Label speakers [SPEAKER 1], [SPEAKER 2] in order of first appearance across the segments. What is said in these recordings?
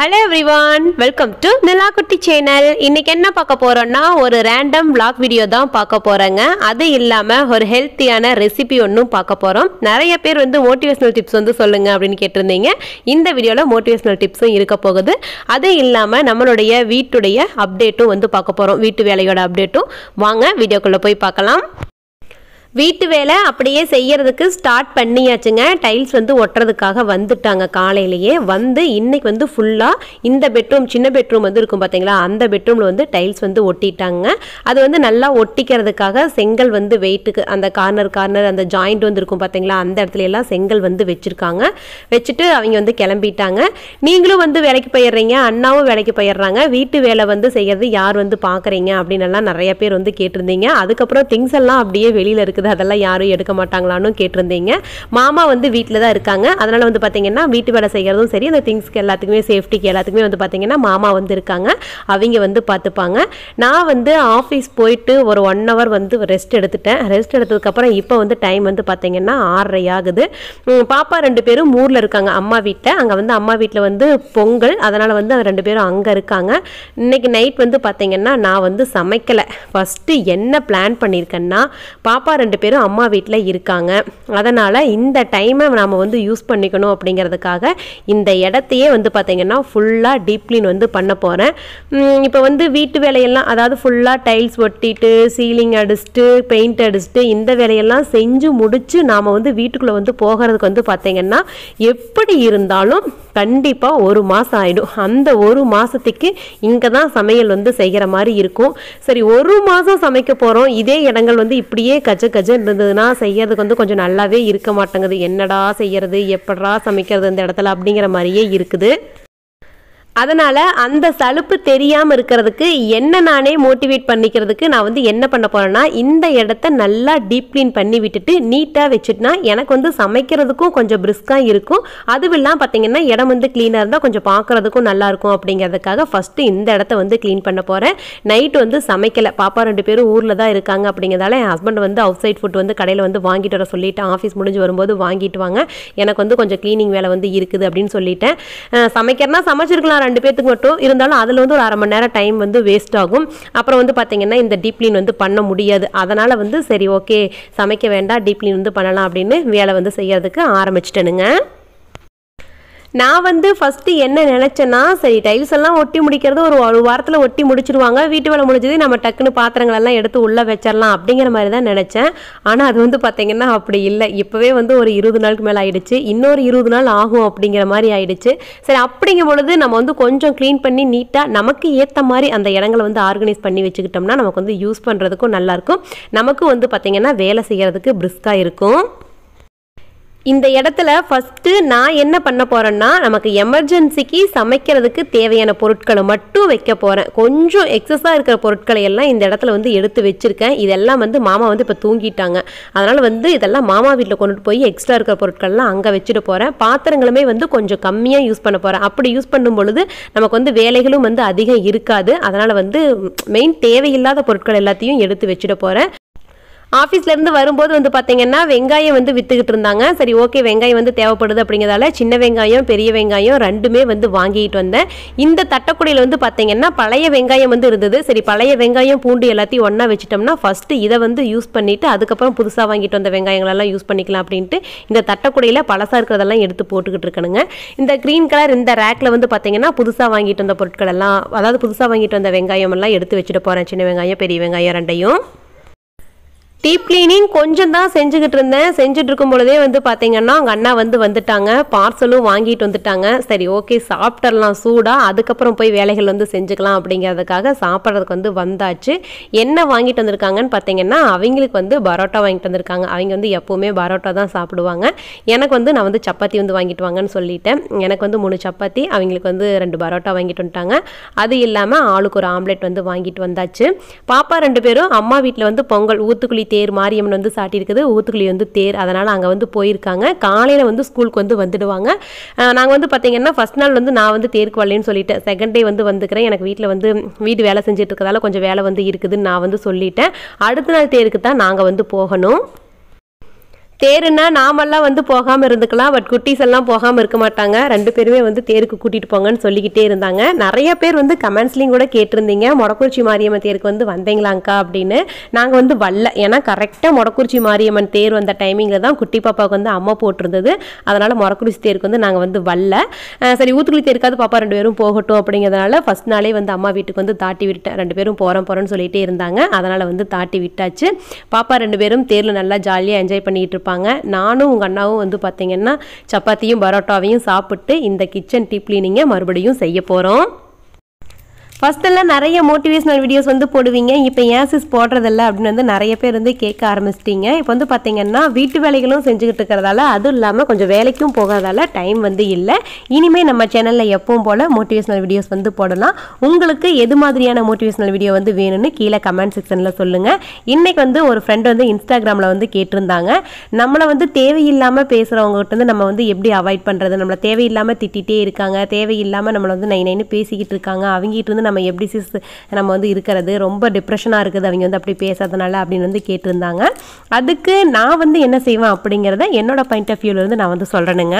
[SPEAKER 1] Hello everyone, welcome to Nilakutti channel. இன்னைக்கு என்ன பார்க்க போறோம்னா ஒரு ரேண்டம் vlog வீடியோ தான் பார்க்க போறேங்க. அது இல்லாம ஒரு ஹெல்த்தியான ரெசிபி ஒன்னும் பார்க்க போறோம். நிறைய பேர் மோட்டிவேஷனல் டிப்ஸ் சொல்லுங்க அப்படினு கேட்டிருந்தீங்க. இந்த வீடியோல மோட்டிவேஷனல் டிப்ஸும் இருக்க போகுது. அது இல்லாம நம்மளுடைய வீட்டுடைய அப்டேட்டும் பார்க்க போறோம். வீட்டு வேலையோட அப்டேட்டும். வாங்க வீடியோக்குள்ள போய் பார்க்கலாம். வீட்டு வேலை அப்படியே செய்யறதுக்கு ஸ்டார்ட் பண்ணியாச்சுங்க. டைல்ஸ் ஒட்டுறதுக்காக வந்துட்டாங்க. காலையிலேயே இன்னைக்கு ஃபுல்லாக இந்த பெட்ரூம் சின்ன பெட்ரூம் இருக்கும் பார்த்தீங்களா, அந்த பெட்ரூமில் டைல்ஸ் ஒட்டிட்டாங்க. அது நல்லா ஒட்டிக்கிறதுக்காக செங்கல் வெயிட்டுக்கு அந்த கார்னர் அந்த ஜாயிண்ட் இருக்கும் பார்த்தீங்களா, அந்த இடத்துல எல்லாம் செங்கல் வச்சுருக்காங்க. வச்சுட்டு அவங்க கிளம்பிட்டாங்க. நீங்களும் வேலைக்கு போயிடுறீங்க, அண்ணாவும் வேலைக்கு போயிடுறாங்க. வீட்டு வேலை செய்யறது யார் பார்க்குறீங்க அப்படின்னு எல்லாம் நிறைய பேர் கேட்டிருந்தீங்க. அதுக்கப்புறம் திங்ஸ் எல்லாம் அப்படியே வெளியில் இருக்குது, அதெல்லாம் யாரும் எடுக்க மாட்டாங்களான்னு கேட்டிருந்தீங்க. மாமா வீட்டில் தான் இருக்காங்க. அதனால பார்த்தீங்கன்னா வீட்டு வேலை செய்யறதும் சரி, அந்த திங்ஸ்க்கு எல்லாத்துக்குமே சேஃப்டிக்கு எல்லாத்துக்குமே பார்த்தீங்கன்னா மாமா இருக்காங்க. அவங்க பார்த்துப்பாங்க. நான் ஆஃபீஸ் போயிட்டு ஒரு 1 hour ரெஸ்ட் எடுத்துட்டேன். ரெஸ்ட் எடுத்ததுக்கப்புறம் இப்போ டைம் பார்த்தீங்கன்னா 6:30 ஆகுது. பாப்பா 2 பேரும் ஊரில் இருக்காங்க, அம்மா வீட்டில். அங்கே அம்மா வீட்டில் பொங்கல், அதனால் அந்த 2 பேரும் அங்கே இருக்காங்க. இன்னைக்கு நைட் பார்த்தீங்கன்னா நான் சமைக்கலை. ஃபஸ்ட்டு என்ன பிளான் பண்ணியிருக்கேன்னா, பாப்பா 2 பேரும் அம்மா வீட்டில் இருக்காங்க. அதனால் இந்த டைமை நாம் யூஸ் பண்ணிக்கணும் அப்படிங்கிறதுக்காக இந்த இடத்தையே பார்த்தீங்கன்னா ஃபுல்லாக டீப் க்ளீன் பண்ண போகிறேன். இப்போ வீட்டு வேலையெல்லாம், அதாவது ஃபுல்லாக டைல்ஸ் ஒட்டிட்டு சீலிங் அடிச்சுட்டு பெயிண்ட் அடிச்சுட்டு இந்த வேலையெல்லாம் செஞ்சு முடித்து நாம் வீட்டுக்குள்ளே போகிறதுக்கு பார்த்தீங்கன்னா எப்படி இருந்தாலும் கண்டிப்பாக 1 மாதம் ஆகிடும். அந்த 1 மாதத்துக்கு இங்கே தான் சமையல் செய்கிற மாதிரி இருக்கும். சரி, 1 மாதம் சமைக்க போகிறோம், இதே இடங்கள் இப்படியே கஜ இருந்ததுன்னா செய்யறதுக்கு கொஞ்சம் நல்லாவே இருக்க மாட்டேங்குது. என்னடா செய்யறது, எப்படா சமைக்கிறது இந்த இடத்துல அப்படிங்கிற மாதிரியே இருக்குது. அதனால் அந்த சலுப்பு தெரியாமல் இருக்கிறதுக்கு என்ன நானே மோட்டிவேட் பண்ணிக்கிறதுக்கு நான் என்ன பண்ண போகிறேன்னா, இந்த இடத்த நல்லா டீப் க்ளீன் பண்ணி விட்டுட்டு நீட்டாக வச்சுட்டுனா எனக்கு சமைக்கிறதுக்கும் கொஞ்சம் பிரிஸ்காக இருக்கும். அதுவெல்லாம் பார்த்தீங்கன்னா இடம் க்ளீனாக இருந்தால் கொஞ்சம் பார்க்குறதுக்கும் நல்லாயிருக்கும். அப்படிங்கிறதுக்காக ஃபஸ்ட்டு இந்த இடத்த க்ளீன் பண்ண போகிறேன். நைட்டு சமைக்கலை. பாப்பா 2 பேரும் ஊரில் தான் இருக்காங்க. அப்படிங்கிறதால என் ஹஸ்பண்ட் அவுட் சைட் ஃபுட் கடையில் வாங்கிட்டு வர சொல்லிவிட்டேன். ஆஃபீஸ் முடிஞ்சு வரும்போது வாங்கிட்டு வாங்க, எனக்கு கொஞ்சம் க்ளீனிங் வேலை இருக்குது அப்படின்னு சொல்லிட்டேன். சமைக்கிறனா சமைச்சிருக்கலாம் 2 பேத்துக்கு மட்டும், இருந்தாலும் அதில் ஒரு 1/2 மணி நேரம் டைம் வேஸ்ட் ஆகும். அப்புறம் பார்த்தீங்கன்னா இந்த டீப் க்ளீன் பண்ண முடியாது. அதனால் சரி ஓகே சமைக்க வேண்டாம், டீப் க்ளீன் பண்ணலாம் அப்படின்னு வேலை செய்யறதுக்கு ஆரம்பிச்சிட்டேனுங்க. நான் ஃபஸ்ட்டு என்ன நினச்சேன்னா, சரி டைல்ஸ் எல்லாம் ஒட்டி முடிக்கிறது ஒரு வாரத்தில் ஒட்டி முடிச்சிருவாங்க, வீட்டு வேலை முடிஞ்சது நம்ம டக்குன்னு பாத்திரங்களெல்லாம் எடுத்து உள்ளே வச்சிடலாம் அப்படிங்கிற மாதிரி தான் நினச்சேன். ஆனால் அது பார்த்தீங்கன்னா அப்படி இல்லை. இப்போவே ஒரு 20 நாளுக்கு மேலே ஆயிடுச்சு. இன்னொரு 20 நாள் ஆகும் அப்படிங்கிற மாதிரி ஆயிடுச்சு. சரி, அப்படிங்கும் பொழுது நம்ம கொஞ்சம் க்ளீன் பண்ணி நீட்டாக நமக்கு ஏற்ற மாதிரி அந்த இடங்களை ஆர்கனைஸ் பண்ணி வச்சுக்கிட்டோம்னா நமக்கு யூஸ் பண்ணுறதுக்கும் நல்லாயிருக்கும். நமக்கு பார்த்தீங்கன்னா வேலை செய்கிறதுக்கு பிரிஸ்காக இருக்கும். இந்த இடத்துல ஃபஸ்ட்டு நான் என்ன பண்ண போகிறேன்னா, நமக்கு எமர்ஜென்சிக்கு சமைக்கிறதுக்கு தேவையான பொருட்களை மட்டும் வைக்க போகிறேன். கொஞ்சம் எக்ஸஸாக இருக்கிற பொருட்களை எல்லாம் இந்த இடத்துல எடுத்து வச்சுருக்கேன். இதெல்லாம் மாமா இப்போ தூங்கிட்டாங்க. அதனால் இதெல்லாம் மாமா வீட்டில் கொண்டுட்டு போய் எக்ஸ்ட்ரா இருக்கிற பொருட்கள்லாம் அங்கே வச்சுட்டு போகிறேன். பாத்திரங்களுமே கொஞ்சம் கம்மியாக யூஸ் பண்ண போகிறேன். அப்படி யூஸ் பண்ணும் பொழுது நமக்கு வேலைகளும் அதிகம் இருக்காது. அதனால் மெயின் தேவையில்லாத பொருட்கள் எல்லாத்தையும் எடுத்து வச்சுட்டு போகிறேன். ஆஃபீஸ்லேருந்து வரும்போது பார்த்தீங்கன்னா வெங்காயம் விற்றுக்கிட்டு இருந்தாங்க. சரி ஓகே, வெங்காயம் தேவைப்படுது அப்படிங்கிறதால சின்ன வெங்காயம் பெரிய வெங்காயம் 2மே வாங்கிட்டு வந்தேன். இந்த தட்டக்குடியில் பார்த்தீங்கன்னா பழைய வெங்காயம் இருந்தது. சரி, பழைய வெங்காயம் பூண்டு எல்லாத்தையும் ஒன்றா வச்சுட்டோம்னா ஃபஸ்ட்டு இதை யூஸ் பண்ணிவிட்டு அதுக்கப்புறம் புதுசாக வாங்கிட்டு வந்த வெங்காயங்களெல்லாம் யூஸ் பண்ணிக்கலாம் அப்படின்ட்டு இந்த தட்டக்குடியில் பழசாக இருக்கிறதெல்லாம் எடுத்து போட்டுக்கிட்டு இருக்கணுங்க. இந்த க்ரீன் கலர் இந்த ரேக்கில் பார்த்தீங்கன்னா புதுசாக வாங்கிட்டு வந்த பொருட்கள் எல்லாம், அதாவது புதுசாக வாங்கிட்டு வந்த வெங்காயம் எல்லாம் எடுத்து வச்சுட்டு போகிறேன். சின்ன வெங்காயம் பெரிய வெங்காயம் 2யும். டீப் கிளீனிங் கொஞ்சம் தான் செஞ்சுக்கிட்டு இருந்தேன். செஞ்சுட்டு இருக்கும் பொழுதே பார்த்தீங்கன்னா அவங்க அண்ணா வந்துட்டாங்க. பார்சலும் வாங்கிட்டு வந்துட்டாங்க. சரி ஓகே சாப்பிட்றலாம் சூடாக, அதுக்கப்புறம் போய் வேலைகள் செஞ்சுக்கலாம் அப்படிங்கிறதுக்காக சாப்பிட்றதுக்கு வந்தாச்சு. என்ன வாங்கிட்டு வந்திருக்காங்கன்னு பார்த்தீங்கன்னா, அவங்களுக்கு பரோட்டா வாங்கிட்டு வந்திருக்காங்க. அவங்க எப்போவுமே பரோட்டா தான் சாப்பிடுவாங்க. எனக்கு நான் சப்பாத்தி வாங்கிட்டு வாங்கன்னு சொல்லிட்டேன். எனக்கு 3 சப்பாத்தி, அவங்களுக்கு 2 பரோட்டா வாங்கிட்டு வந்துட்டாங்க. அது இல்லாமல் ஆளுக்கு ஒரு ஆம்லெட் வாங்கிட்டு வந்தாச்சு. பாப்பா 2 பேரும் அம்மா வீட்டில் பொங்கல் ஊத்துக்குழி தேர் மாரியம்மன் சாட்டி இருக்குது. ஊத்துக்குழி தேர், அதனால் அங்கே போயிருக்காங்க. காலையில் ஸ்கூலுக்கு வந்துடுவாங்க. நாங்கள் பார்த்தீங்கன்னா ஃபஸ்ட் நாள் நான் தேருக்கு வரலன்னு சொல்லிட்டேன். செகண்ட் டே வந்துக்கிறேன். எனக்கு வீட்டில் வீடு வேலை செஞ்சுட்டு இருக்கிறதால கொஞ்சம் வேலை இருக்குதுன்னு நான் சொல்லிட்டேன். அடுத்த நாள் தேருக்கு தான் நாங்கள் போகணும். தேருன்னா நாமெல்லாம் வந்து போகாமல் இருந்துக்கலாம், பட் குட்டீஸ் எல்லாம் போகாமல் இருக்க மாட்டாங்க. 2 பேருமே வந்து தேருக்கு கூட்டிகிட்டு போங்கன்னு சொல்லிக்கிட்டே இருந்தாங்க. நிறைய பேர் வந்து கமெண்ட்ஸ்லையும் கூட கேட்டிருந்தீங்க, மொடக்குறிச்சி மாரியம்மன் தேருக்கு வந்து வந்தீங்களாங்க்கா அப்படின்னு. நாங்கள் வந்து வரல, ஏன்னா கரெக்டாக மொடக்குறிச்சி மாரியம்மன் தேர் வந்த டைமிங்கில் தான் குட்டி பாப்பாவுக்கு வந்து அம்மா போட்டிருந்தது. அதனால் மொடக்குறிச்சி தேருக்கு வந்து நாங்கள் வந்து வரல. சரி ஊத்துக்குளி தேருக்காவது பாப்பா 2 பேரும் போகட்டும் அப்படிங்கிறதுனால ஃபஸ்ட் நாளே வந்து அம்மா வீட்டுக்கு வந்து தாட்டி விட்டேன். 2 பேரும் போகிறோன்னு சொல்லிகிட்டே இருந்தாங்க, அதனால் வந்து தாட்டி விட்டாச்சு. பாப்பா 2 பேரும் தேரில் நல்லா ஜாலியாக என்ஜாய் பண்ணிகிட்டு இருப்பாங்க. நானும் உங்கள் அண்ணாவும் வந்து பார்த்தீங்கன்னா சப்பாத்தியும் பரோட்டாவையும் சாப்பிட்டு இந்த கிச்சன் டீப் கிளீனிங்கை மறுபடியும் செய்ய போகிறோம். ஃபஸ்ட்டெல்லாம் நிறைய மோட்டிவேஷனல் வீடியோஸ் வந்து போடுவீங்க, இப்போ ஏன் சிஸ் போடுறதில்ல அப்படின்னு வந்து நிறைய பேர் வந்து கேட்க ஆரம்பிச்சிட்டிங்க. இப்போ வந்து பார்த்தீங்கன்னா வீட்டு வேலைகளும் செஞ்சுக்கிட்டு இருக்கிறதால, அதுவும் இல்லாமல் கொஞ்சம் வேலைக்கும் போகிறதால டைம் வந்து இல்லை. இனிமேல் நம்ம சேனலில் எப்பவும் போல் மோட்டிவேஷனல் வீடியோஸ் வந்து போடலாம். உங்களுக்கு எது மாதிரியான மோட்டிவேஷனல் வீடியோ வந்து வேணும்னு கீழே கமெண்ட் செக்ஷனில் சொல்லுங்கள். இன்றைக்கி வந்து ஒரு ஃப்ரெண்ட் வந்து இன்ஸ்டாகிராமில் வந்து கேட்டிருந்தாங்க, நம்மளை வந்து தேவையில்லாமல் பேசுகிறவங்ககிட்ட வந்து நம்ம வந்து எப்படி அவாய்ட் பண்ணுறது, நம்மளை தேவையில்லாமல் திட்டிகிட்டே இருக்காங்க, தேவையில்லாமல் நம்மளை வந்து நைன்னு பேசிக்கிட்டு இருக்காங்க, அவங்ககிட்ட இருந்து நம்ம எப்படி சிஸ் நம்ம வந்து இருக்கிறது, ரொம்ப டிப்ரெஷனாக இருக்குது அவங்க வந்து அப்படி பேசுறதுனால அப்படின்னு வந்து கேட்டிருந்தாங்க. அதுக்கு நான் வந்து என்ன செய்வேன் அப்படிங்கிறத என்னோட பாயிண்ட் ஆஃப் வியூலேருந்து நான் வந்து சொல்கிறேனுங்க.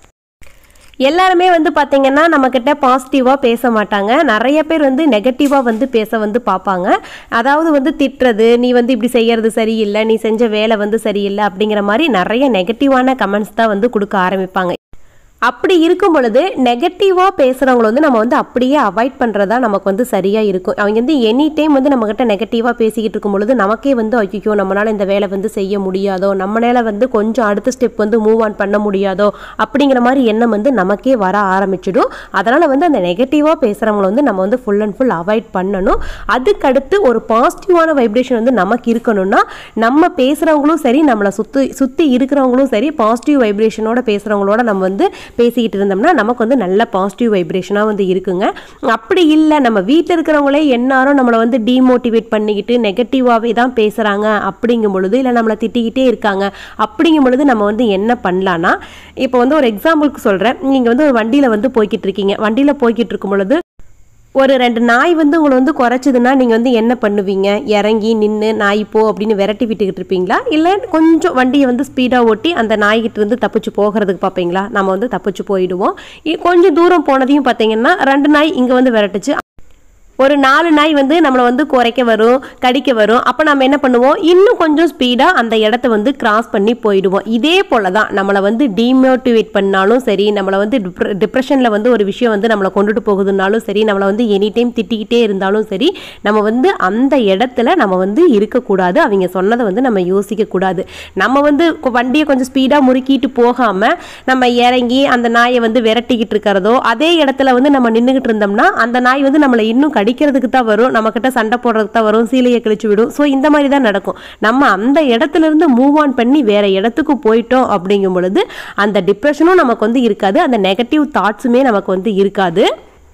[SPEAKER 1] எல்லாருமே வந்து பார்த்தீங்கன்னா நம்மக்கிட்ட பாசிட்டிவாக பேச மாட்டாங்க, நிறைய பேர் வந்து நெகட்டிவாக வந்து பேச வந்து பார்ப்பாங்க. அதாவது வந்து திட்டுறது, நீ வந்து இப்படி செய்கிறது சரியில்லை, நீ செஞ்ச வேலை வந்து சரியில்லை அப்படிங்கிற மாதிரி நிறைய நெகட்டிவான கமெண்ட்ஸ் தான் வந்து கொடுக்க ஆரம்பிப்பாங்க. அப்படி இருக்கும் பொழுது நெகட்டிவாக பேசுகிறவங்கள வந்து நம்ம வந்து அப்படியே அவாய்ட் பண்ணுறதா நமக்கு வந்து சரியாக இருக்கும். அவங்க வந்து எனி டைம் வந்து நம்மக்கிட்ட நெகட்டிவாக பேசிக்கிட்டு இருக்கும் பொழுது நமக்கே வந்து ஐயோ நம்மளால் இந்த வேலை வந்து செய்ய முடியாதோ, நம்மளால வந்து கொஞ்சம் அடுத்த ஸ்டெப் வந்து மூவ் ஆன் பண்ண முடியாதோ அப்படிங்கிற மாதிரி எண்ணம் வந்து நமக்கே வர ஆரம்பிச்சிடும். அதனால் வந்து அந்த நெகட்டிவாக பேசுகிறவங்கள வந்து நம்ம வந்து ஃபுல் அண்ட் ஃபுல் அவாய்ட் பண்ணணும். அதுக்கடுத்து ஒரு பாசிட்டிவான வைப்ரேஷன் வந்து நமக்கு இருக்கணும்னா நம்ம பேசுகிறவங்களும் சரி, நம்மளை சுற்றி இருக்கிறவங்களும் சரி, பாசிட்டிவ் வைப்ரேஷனோட பேசுகிறவங்களோட நம்ம வந்து பேசிக்கிட்டு இருந்தோம்னா நமக்கு வந்து நல்ல பாசிட்டிவ் வைப்ரேஷனாக வந்து இருக்குங்க. அப்படி இல்லை, நம்ம வீட்டில் இருக்கிறவங்களே எல்லாரும் நம்மளை வந்து டிமோட்டிவேட் பண்ணிக்கிட்டு நெகட்டிவாகவே தான் பேசுகிறாங்க அப்படிங்கும் பொழுது, இல்லை நம்மளை திட்டிக்கிட்டே இருக்காங்க அப்படிங்கும் பொழுது நம்ம வந்து என்ன பண்ணலான்னா, இப்போ வந்து ஒரு எக்ஸாம்பிளுக்கு சொல்கிறேன். நீங்கள் வந்து ஒரு வண்டியில் வந்து போய்கிட்டு இருக்கீங்க, வண்டியில் போய்கிட்டு இருக்கும் பொழுது ஒரு 2 நாய் வந்து உங்களை வந்து குறைச்சதுன்னா நீங்கள் வந்து என்ன பண்ணுவீங்க? இறங்கி நின்று நாய் போ அப்படின்னு விரட்டி விட்டுக்கிட்டு இருப்பீங்களா, இல்லை கொஞ்சம் வண்டியை வந்து ஸ்பீடாக ஓட்டி அந்த நாய்கிட்ட இருந்து தப்பிச்சு போகிறதுக்கு பார்ப்பீங்களா? நம்ம வந்து தப்பிச்சு போயிடுவோம். கொஞ்சம் தூரம் போனதையும் பார்த்தீங்கன்னா 2 நாய் இங்கே வந்து விரட்டுச்சு, ஒரு 4 நாய் வந்து நம்மளை வந்து குறைக்க வரும், கடிக்க வரும். அப்போ நம்ம என்ன பண்ணுவோம், இன்னும் கொஞ்சம் ஸ்பீடாக அந்த இடத்த வந்து கிராஸ் பண்ணி போயிடுவோம். இதே போல தான் நம்மளை வந்து டிமோட்டிவேட் பண்ணாலும் சரி, நம்மளை வந்து டிப்ரெஷனில் வந்து ஒரு விஷயம் வந்து நம்மளை கொண்டுட்டு போகுதுனாலும் சரி, நம்மளை வந்து எனி டைம் திட்டிக்கிட்டே இருந்தாலும் சரி, நம்ம வந்து அந்த இடத்துல நம்ம வந்து இருக்கக்கூடாது. அவங்க சொன்னதை வந்து நம்ம யோசிக்கக்கூடாது. நம்ம வந்து வண்டியை கொஞ்சம் ஸ்பீடாக முறுக்கிட்டு போகாமல் நம்ம இறங்கி அந்த நாயை வந்து விரட்டிக்கிட்டு இருக்கிறதோ, அதே இடத்துல வந்து நம்ம நின்றுக்கிட்டு இருந்தோம்னா அந்த நாய் வந்து நம்மளை இன்னும் கடிக்கிறதுக்கு தான் வரும், நம்மக்கிட்ட சண்டை போடுறதுக்கு தான் வரும், சீலையை கிழிச்சு விடும். ஸோ இந்த மாதிரி தான் நடக்கும். நம்ம அந்த இடத்துல இருந்து மூவ் ஆன் பண்ணி வேற இடத்துக்கு போயிட்டோம் அப்படிங்கும் பொழுது அந்த டிப்ரெஷனும் நமக்கு வந்து இருக்காது, அந்த நெகட்டிவ் தாட்ஸுமே நமக்கு வந்து இருக்காது.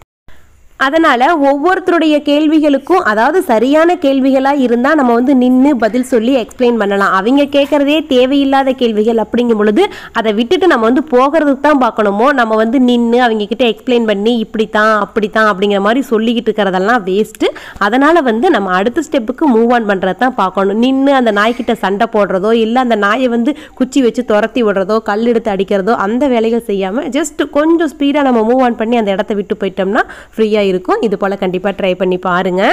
[SPEAKER 1] அதனால் ஒவ்வொருத்தருடைய கேள்விகளுக்கும், அதாவது சரியான கேள்விகளாக இருந்தால் நம்ம வந்து நின்று பதில் சொல்லி எக்ஸ்பிளைன் பண்ணலாம். அவங்க கேட்குறதே தேவையில்லாத கேள்விகள் அப்படிங்கும் பொழுது அதை விட்டுட்டு நம்ம வந்து போகிறதுக்கு தான் பார்க்கணுமோ, நம்ம வந்து நின்று அவங்கக்கிட்ட எக்ஸ்பிளைன் பண்ணி இப்படித்தான் அப்படித்தான் அப்படிங்கிற மாதிரி சொல்லிக்கிட்டு இருக்கிறதெல்லாம் வேஸ்ட்டு. அதனால் வந்து நம்ம அடுத்த ஸ்டெப்புக்கு மூவ் ஆன் பண்ணுறது தான் பார்க்கணும். நின்று அந்த நாய்கிட்ட சண்டை போடுறதோ, இல்லை அந்த நாயை வந்து குச்சி வச்சு துரத்தி விடுறதோ, கல் எடுத்து அடிக்கிறதோ அந்த வேலைகள் செய்யாமல் ஜஸ்ட் கொஞ்சம் ஸ்பீடாக நம்ம மூவ் ஆன் பண்ணி அந்த இடத்த விட்டு போயிட்டோம்னா ஃப்ரீயாக இருக்கும். இது போல கண்டிப்பா ட்ரை பண்ணி பாருங்க.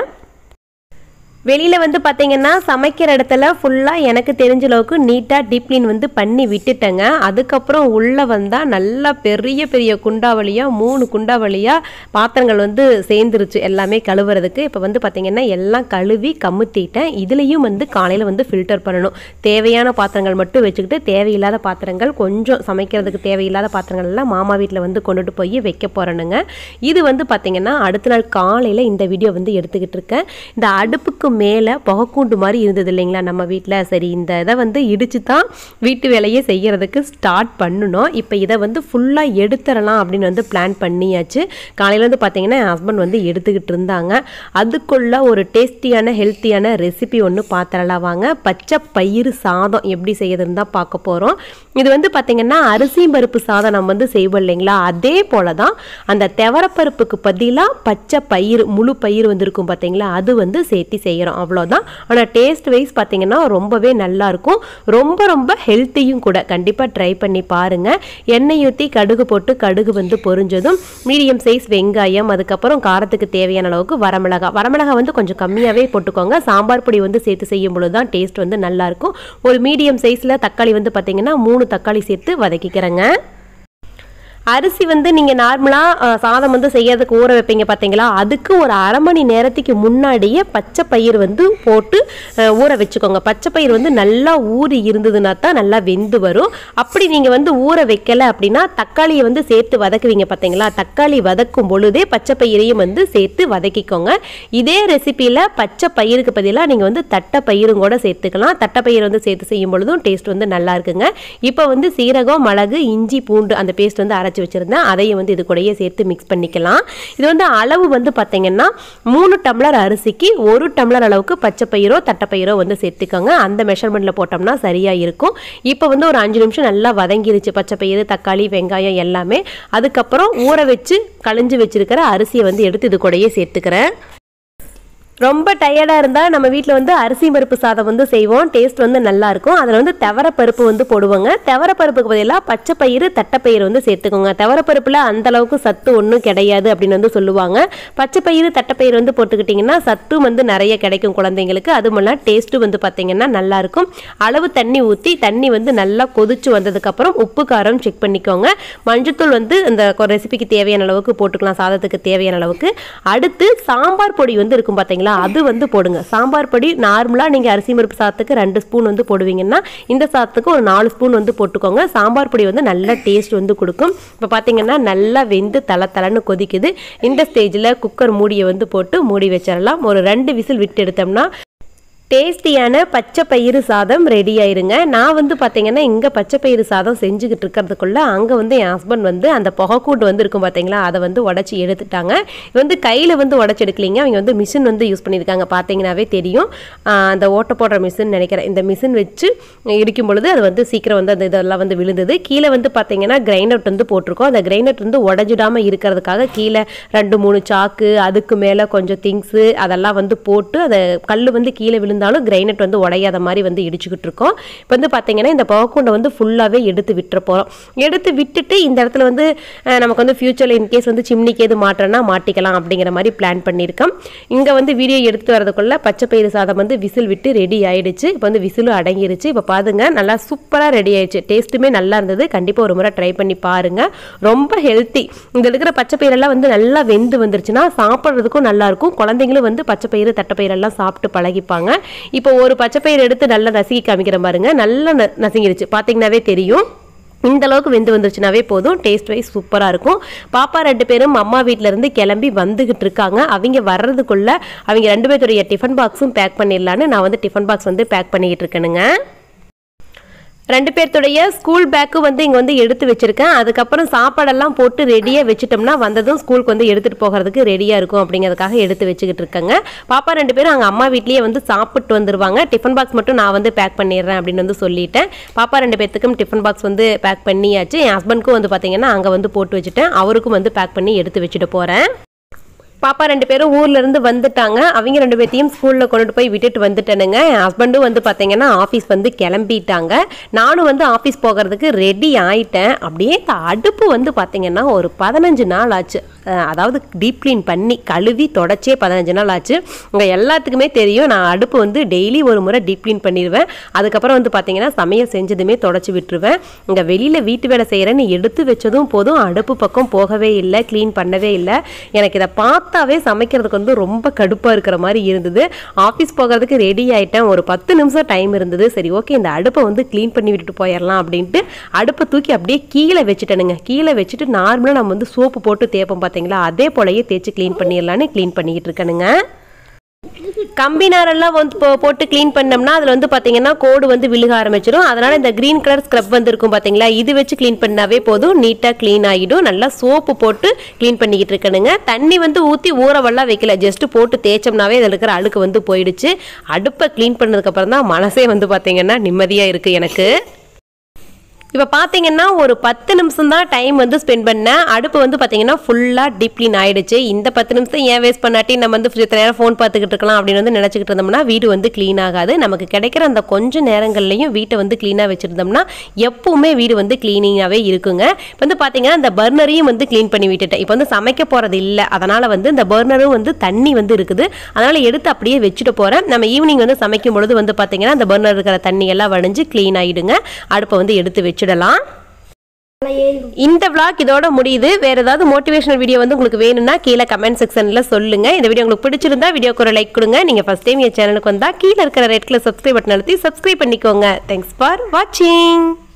[SPEAKER 1] வெளியில் வந்து பார்த்தீங்கன்னா சமைக்கிற இடத்துல ஃபுல்லாக எனக்கு தெரிஞ்ச அளவுக்கு நீட்டாக டீப் க்ளீன் வந்து பண்ணி விட்டுட்டேங்க. அதுக்கப்புறம் உள்ளே வந்தால் நல்லா பெரிய பெரிய குண்டாவளியாக 3 குண்டாவளியாக பாத்திரங்கள் வந்து சேர்ந்துருச்சு எல்லாமே கழுவுறதுக்கு. இப்போ வந்து பார்த்திங்கன்னா எல்லாம் கழுவி கமுத்திட்டேன். இதுலேயும் வந்து காலையில் வந்து ஃபில்டர் பண்ணணும். தேவையான பாத்திரங்கள் மட்டும் வச்சுக்கிட்டு தேவையில்லாத பாத்திரங்கள், கொஞ்சம் சமைக்கிறதுக்கு தேவையில்லாத பாத்திரங்கள்லாம் மாமா வீட்டில் வந்து கொண்டுட்டு போய் வைக்க போகிறேனுங்க. இது வந்து பார்த்திங்கன்னா அடுத்த நாள் காலையில் இந்த வீடியோ வந்து எடுத்துக்கிட்டு இருக்கேன். இந்த அடுப்புக்கு மேலே புகைக்கூண்டு மாதிரி இருந்தது இல்லைங்களா நம்ம வீட்டில். சரி, இந்த இதை வந்து இடித்து தான் வீட்டு வேலையே செய்கிறதுக்கு ஸ்டார்ட் பண்ணணும். இப்போ இதை வந்து ஃபுல்லாக எடுத்துடலாம் அப்படின்னு வந்து பிளான் பண்ணியாச்சு. காலையில் வந்து பார்த்தீங்கன்னா என் ஹஸ்பண்ட் வந்து எடுத்துக்கிட்டு இருந்தாங்க. அதுக்குள்ளே ஒரு டேஸ்டியான ஹெல்த்தியான ரெசிபி ஒன்று பார்த்துடலாம் வாங்க. பச்சை பயிறு சாதம் எப்படி செய்யறதுன்னு தான் பார்க்க போகிறோம். இது வந்து பார்த்திங்கன்னா அரிசி பருப்பு சாதம் நம்ம வந்து செய்வோம் இல்லைங்களா, அதே போல தான் அந்த துவரப்பருப்புக்கு பதிலாக பச்சை பயிறு, முழு பயிர் வந்து இருக்கும் பார்த்தீங்களா, அது வந்து சேர்த்து செய்ய செய்கிறோம், அவ்வளோதான். ஆனால் டேஸ்ட் வைஸ் பார்த்தீங்கன்னா ரொம்பவே நல்லாயிருக்கும், ரொம்ப ரொம்ப ஹெல்த்தியும் கூட. கண்டிப்பாக ட்ரை பண்ணி பாருங்கள். எண்ணெய் ஊற்றி கடுகு போட்டு கடுகு வந்து பொரிஞ்சதும் மீடியம் சைஸ் வெங்காயம், அதுக்கப்புறம் காரத்துக்கு தேவையான அளவுக்கு வரமிளகா வந்து கொஞ்சம் கம்மியாகவே போட்டுக்கோங்க. சாம்பார் பொடி வந்து சேர்த்து செய்யும் பொழுது தான் டேஸ்ட் வந்து நல்லாயிருக்கும். ஒரு மீடியம் சைஸில் தக்காளி வந்து பார்த்தீங்கன்னா 3 தக்காளி சேர்த்து வதக்கிக்கிறேங்க. அரிசி வந்து நீங்கள் நார்மலாக சாதம் வந்து செய்யறதுக்கு ஊற வைப்பீங்க பார்த்தீங்களா, அதுக்கு ஒரு அரை மணி நேரத்துக்கு முன்னாடியே பச்சை பயிர் வந்து போட்டு ஊற வச்சுக்கோங்க. பச்சை பயிர் வந்து நல்லா ஊறி இருந்ததுன்னா தான் நல்லா வெந்து வரும். அப்படி நீங்கள் வந்து ஊற வைக்கலை அப்படின்னா தக்காளியை வந்து சேர்த்து வதக்குவீங்க பார்த்தீங்களா, தக்காளி வதக்கும் பொழுதே பச்சை பயிரையும் வந்து சேர்த்து வதக்கிக்கோங்க. இதே ரெசிப்பியில் பச்சை பயிருக்கு பதிலாக நீங்கள் வந்து தட்டை பயிரும் கூட சேர்த்துக்கலாம். தட்டை பயிர் வந்து சேர்த்து செய்யும் பொழுதும் டேஸ்ட் வந்து நல்லா இருக்குங்க. இப்போ வந்து சீரகம், மிளகு, இஞ்சி, பூண்டு அந்த பேஸ்ட் வந்து அரைச்சி வச்சிருந்தேன், அதையும் வந்து இது கூடயே சேர்த்து மிக்ஸ் பண்ணிக்கலாம். இது வந்து அளவு வந்து பார்த்தீங்கன்னா 3 டம்ளர் அரிசிக்கு 1 டம்ளர் அளவுக்கு பச்சை பயிரோ தட்டைப்பயிரோ வந்து சேர்த்துக்கோங்க. அந்த மெஷர்மெண்ட்டில் போட்டோம்னா சரியாக இருக்கும். இப்போ வந்து ஒரு 5 நிமிஷம் நல்லா வதங்கிருச்சு பச்சை பயிறு, தக்காளி, வெங்காயம் எல்லாமே. அதுக்கப்புறம் ஊற வச்சு கழிஞ்சு வச்சிருக்கிற அரிசியை வந்து எடுத்து இது கூடயே சேர்த்துக்கிறேன். ரொம்ப டயர்டாக இருந்தால் நம்ம வீட்டில் வந்து அரிசி பருப்பு சாதம் வந்து செய்வோம், டேஸ்ட் வந்து நல்லாயிருக்கும். அதில் வந்து துவரப்பருப்பு வந்து போடுவோங்க. துவரப்பருப்புக்கு பதிலாக பச்சை பயிறு, தட்டைப்பயிறு வந்து சேர்த்துக்கோங்க. துவரப்பருப்பில் அந்தளவுக்கு சத்து ஒன்றும் கிடையாது அப்படின்னு வந்து சொல்லுவாங்க. பச்சை பயிறு, தட்டைப்பயிறு வந்து போட்டுக்கிட்டிங்கன்னா சத்து வந்து நிறைய கிடைக்கும் குழந்தைங்களுக்கு. அதுமெல்லாம் டேஸ்ட்டு வந்து பார்த்திங்கன்னா நல்லாயிருக்கும். அளவு தண்ணி ஊற்றி தண்ணி வந்து நல்லா கொதிச்சு வந்ததுக்கப்புறம் உப்பு காரம் செக் பண்ணிக்கோங்க. மஞ்சத்தூள் வந்து இந்த ரெசிபிக்கு தேவையான அளவுக்கு போட்டுக்கலாம், சாதத்துக்கு தேவையான அளவுக்கு. அடுத்து சாம்பார் பொடி வந்து இருக்கும் பார்த்தீங்களா, அது வந்து போடுங்க. சாம்பார் பொடி நார்மலாக நீங்கள் அரிசி பருப்பு சாதத்துக்கு 2 ஸ்பூன் வந்து போடுவீங்கன்னா இந்த சாதத்துக்கு ஒரு 4 ஸ்பூன் வந்து போட்டுக்கோங்க. சாம்பார் பொடி வந்து நல்ல டேஸ்ட் வந்து கொடுக்கும். இப்போ பார்த்தீங்கன்னா நல்லா வெந்து தளன்னு கொதிக்குது. இந்த ஸ்டேஜில் குக்கர் மூடியை வந்து போட்டு மூடி வச்சிடலாம். ஒரு 2 விசில் விட்டு எடுத்தோம்னா டேஸ்டியான பச்சை பயிறு சாதம் ரெடி ஆயிருங்க. நான் வந்து பார்த்தீங்கன்னா இங்கே பச்சை பயிறு சாதம் செஞ்சுக்கிட்டு இருக்கிறதுக்குள்ள அங்கே வந்து என் ஹஸ்பண்ட் வந்து அந்த புகைக்கூண்டு வந்து இருக்கும் பார்த்தீங்களா, அதை வந்து உடச்சி எடுத்துட்டாங்க. இது வந்து கையில் வந்து உடச்சி எடுக்கலிங்க, அவங்க வந்து மிஷின் வந்து யூஸ் பண்ணியிருக்காங்க. பார்த்தீங்கன்னாவே தெரியும், அந்த ஓட்ட போடுற மிஷின் நினைக்கிறேன். இந்த மிஷின் வச்சு இடிக்கும் பொழுது அது வந்து சீக்கிரம் வந்து அந்த இதெல்லாம் வந்து விழுந்தது. கீழே வந்து பார்த்தீங்கன்னா கிரைண்டர் வந்து போட்டிருக்கோம். அந்த கிரைண்டர் வந்து உடஞ்சிடாமல் இருக்கிறதுக்காக கீழே 2-3 சாக்கு, அதுக்கு மேலே கொஞ்சம் திங்ஸு அதெல்லாம் வந்து போட்டு அந்த கல் வந்து கீழே விழுந்து கிரைனட் வந்து உடையாத மாதிரி வந்து இடிச்சுக்கிட்டு இருக்கோம். இப்போ வந்து பார்த்தீங்கன்னா இந்த புகைக்கூண்டை வந்து ஃபுல்லாகவே எடுத்து விட்டுற போகிறோம். எடுத்து விட்டுட்டு இந்த இடத்துல வந்து நமக்கு வந்து ஃபியூச்சரில் இன்கேஸ் வந்து சிம்னிக்கு எது மாற்றனா மாட்டிக்கலாம் அப்படிங்கிற மாதிரி பிளான் பண்ணியிருக்கோம். இங்கே வந்து வீடியோ எடுத்து வரதுக்குள்ள பச்சை பயிறு சாதம் வந்து விசில் விட்டு ரெடி ஆயிடுச்சு. இப்போ வந்து விசிலும் அடங்கிருச்சு. இப்போ பாருங்க நல்லா சூப்பராக ரெடி ஆயிடுச்சு. டேஸ்ட்டுமே நல்லா இருந்தது. கண்டிப்பாக ஒரு முறை ட்ரை பண்ணி பாருங்க. ரொம்ப ஹெல்த்தி. இங்கே இருக்கிற பச்சை பயிரெல்லாம் வந்து நல்லா வெந்து வந்துருச்சுன்னா சாப்பிட்றதுக்கும் நல்லாயிருக்கும். குழந்தைங்களும் வந்து பச்சை பயிறு, தட்டைப்பயிரெல்லாம் சாப்பிட்டு பழகிப்பாங்க. இப்போ ஒரு பச்சை பயிர் எடுத்து நல்லா நசுக்கி காமிக்கிறேன் பாருங்க, நல்லா நசுங்கிருச்சு. பார்த்தீங்கன்னாவே தெரியும். இந்த அளவுக்கு வெந்து வந்துருச்சுனாவே போதும். டேஸ்ட் வைஸ் சூப்பராக இருக்கும். பாப்பா 2 பேரும் அம்மா வீட்டிலேருந்து கிளம்பி வந்துகிட்டு இருக்காங்க. அவங்க வர்றதுக்குள்ள அவங்க 2 பேருடைய டிஃபன் பாக்ஸும் பேக் பண்ணிடலான்னு நான் வந்து டிஃபன் பாக்ஸ் வந்து பேக் பண்ணிக்கிட்டு இருக்கேனுங்க. 2 பேர்த்துடைய ஸ்கூல் பேக்கு வந்து இங்கே வந்து எடுத்து வச்சுருக்கேன். அதுக்கப்புறம் சாப்பாடெல்லாம் போட்டு ரெடியாக வச்சுட்டோம்னா வந்ததும் ஸ்கூலுக்கு வந்து எடுத்துகிட்டு போகிறதுக்கு ரெடியாக இருக்கும் அப்படிங்கிறதுக்காக எடுத்து வச்சுக்கிட்டு இருக்கேங்க. பாப்பா 2 பேரும் அங்கே அம்மா வீட்லேயே வந்து சாப்பிட்டு வந்துடுவாங்க. டிஃபன் பாக்ஸ் மட்டும் நான் வந்து பேக் பண்ணிடுறேன் அப்படின்னு வந்து சொல்லிட்டேன். பாப்பா 2 பேர்த்துக்கும் டிஃபன் பாக்ஸ் வந்து பேக் பண்ணியாச்சு. என் ஹஸ்பண்ட்க்கும் வந்து பார்த்தீங்கன்னா அங்கே வந்து போட்டு வச்சுட்டேன். அவருக்கும் வந்து பேக் பண்ணி எடுத்து வச்சுட்டு போகிறேன். பாப்பா 2 பேரும் ஊர்லேருந்து வந்துட்டாங்க. அவங்க 2 பேர்த்தையும் ஸ்கூலில் கொண்டுட்டு போய் விட்டுட்டு வந்துட்டேனுங்க. என் ஹஸ்பண்டும் வந்து பார்த்தீங்கன்னா ஆஃபீஸ் வந்து கிளம்பிட்டாங்க. நானும் வந்து ஆஃபீஸ் போகிறதுக்கு ரெடி ஆகிட்டேன். அப்படியே அடுப்பு வந்து பார்த்தீங்கன்னா ஒரு 15 நாள் ஆச்சு. அதாவது டீப் க்ளீன் பண்ணி கழுவி தொடச்சே 15 நாள் ஆச்சு. உங்கள் எல்லாத்துக்குமே தெரியும், நான் அடுப்பு வந்து டெய்லி ஒரு முறை டீப் க்ளீன் பண்ணிடுவேன். அதுக்கப்புறம் வந்து பார்த்தீங்கன்னா சமையல் செஞ்சதுமே தொடச்சி விட்டுருவேன். இங்கே வெளியில் வீட்டு வேலை செய்கிறேன்னு எடுத்து வச்சதும் போதும் அடுப்பு பக்கம் போகவே இல்லை, க்ளீன் பண்ணவே இல்லை. எனக்கு இதை பார்த்தாவே சமைக்கிறதுக்கு வந்து ரொம்ப கடுப்பாக இருக்கிற மாதிரி இருந்தது. ஆஃபீஸ் போகிறதுக்கு ரெடி ஆகிட்டேன். ஒரு 10 நிமிஷம் டைம் இருந்தது. சரி ஓகே, இந்த அடுப்பை வந்து க்ளீன் பண்ணி விட்டுட்டு போயிடலாம் அப்படின்ட்டு அடுப்பை தூக்கி அப்படியே கீழே வச்சுட்டேனுங்க. கீழே வச்சுட்டு நார்மலாக நம்ம வந்து சோப்பு போட்டு தேய்ப்போம் பார்த்தீங்களா, அதே போலயே தேய்ச்சி க்ளீன் பண்ணிடலான்னு க்ளீன் பண்ணிக்கிட்டு இருக்கேனுங்க. கம்பி நாரெல்லாம் வந்து போட்டு க்ளீன் பண்ணோம்னா அதில் வந்து பார்த்தீங்கன்னா கோடு வந்து விழுக ஆரம்பிச்சிடும். அதனால் இந்த க்ரீன் கலர் ஸ்க்ரப் வந்து இருக்கும் பார்த்தீங்களா, இது வச்சு க்ளீன் பண்ணாவே போதும், நீட்டாக க்ளீன் ஆகிடும். நல்லா சோப்பு போட்டு க்ளீன் பண்ணிக்கிட்டு இருக்கணுங்க. தண்ணி வந்து ஊற்றி ஊறவெல்லாம் வைக்கல, ஜஸ்ட்டு போட்டு தேய்ச்சோம்னாவே அதில் இருக்கிற அழுக்கு வந்து போயிடுச்சு. அடுப்பை க்ளீன் பண்ணதுக்கப்புறம் தான் மனசே வந்து பார்த்தீங்கன்னா நிம்மதியாக இருக்குது எனக்கு. இப்போ பார்த்தீங்கன்னா ஒரு 10 நிமிஷம் தான் டைம் வந்து ஸ்பெண்ட் பண்ணேன். அடுப்பு வந்து பார்த்தீங்கன்னா ஃபுல்லாக டீப் க்ளீன் ஆகிடுச்சு. இந்த 10 நிமிஷம் ஏன் வேஸ்ட் பண்ணாட்டி நம்ம வந்து இத்தனை நேரம் ஃபோன் பார்த்துக்கிட்டு இருக்கலாம் அப்படின்னு வந்து நினச்சிக்கிட்டு இருந்தோம்னா வீடு வந்து க்ளீன் ஆகாது. நமக்கு கிடைக்கிற அந்த கொஞ்சம் நேரங்கள்லையும் வீட்டை வந்து க்ளீனாக வச்சுருந்தோம்னா எப்பவுமே வீடு வந்து க்ளீனிங்காகவே இருக்குங்க. இப்போ வந்து பார்த்தீங்கன்னா இந்த பர்னரையும் வந்து க்ளீன் பண்ணி விட்டுட்டேன். இப்போ வந்து சமைக்க போகிறது இல்லை, அதனால் வந்து இந்த பர்னரும் வந்து தண்ணி வந்து இருக்குது, அதனால் எடுத்து அப்படியே வச்சுட்டு போகிறேன். நம்ம ஈவினிங் வந்து சமைக்கும் பொழுது வந்து பார்த்தீங்கன்னா அந்த பர்னர் இருக்கிற தண்ணி எல்லாம் வடிஞ்சு க்ளீன் ஆகிடுங்க. அடுப்பை வந்து எடுத்து வச்சுடலாம். இந்த vlog இதோட முடியுது. வேற ஏதாவது மோட்டிவேஷனல் வீடியோ வந்து உங்களுக்கு வேணும்னா கீழே கமெண்ட் செக்ஷன்ல சொல்லுங்க. இந்த வீடியோ உங்களுக்கு பிடிச்சிருந்தா வீடியோக்கு ஒரு லைக் கொடுங்க. நீங்க ஃபர்ஸ்ட் டைம் என் சேனலுக்கு வந்தா கீழே இருக்கிற ரெட் கலர் சப்ஸ்கிரைப் பட்டன் அழுத்தி சப்ஸ்கிரைப் பண்ணிக்கோங்க. தேங்க்ஸ் ஃபார் வாட்சிங்.